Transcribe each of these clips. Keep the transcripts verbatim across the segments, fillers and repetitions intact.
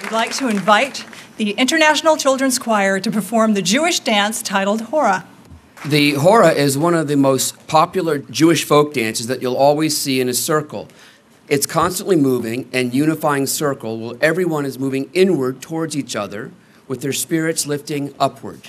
we'd like to invite the International Children's Choir to perform the Jewish dance titled Hora. The Hora is one of the most popular Jewish folk dances that you'll always see in a circle. It's constantly moving and unifying circle where everyone is moving inward towards each other with their spirits lifting upward.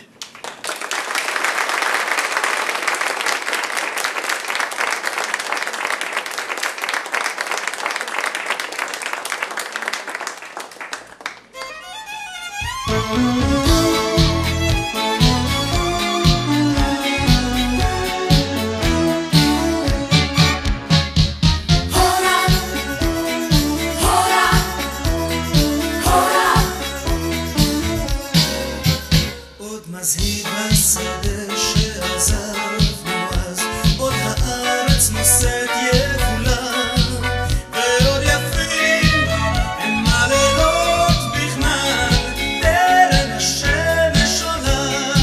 מזהיב השדה שעזבנו אז, עוד הארץ נושאת יבולה, ועוד יפים הם הלילות בכנען, טרם השמש עולה.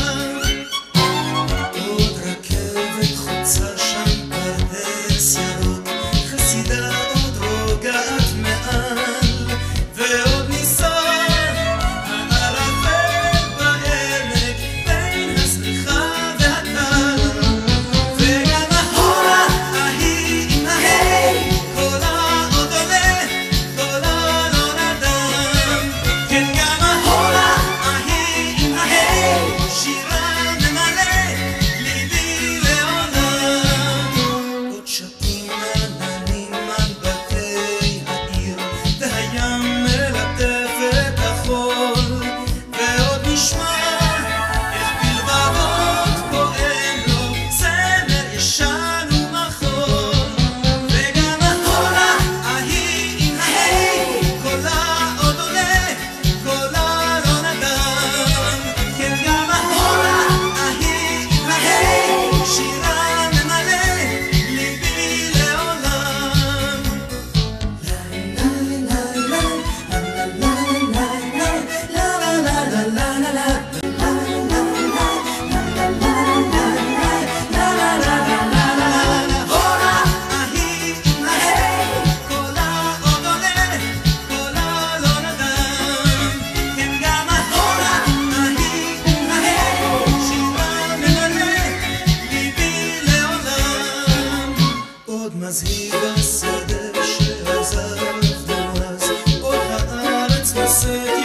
עוד רכבת חוצה שם פרדס ירוק, חסידה עוד רוגעת מעל, ועוד ניסה מזהיב השדה שעזבנו אז, עוד הארץ נושאת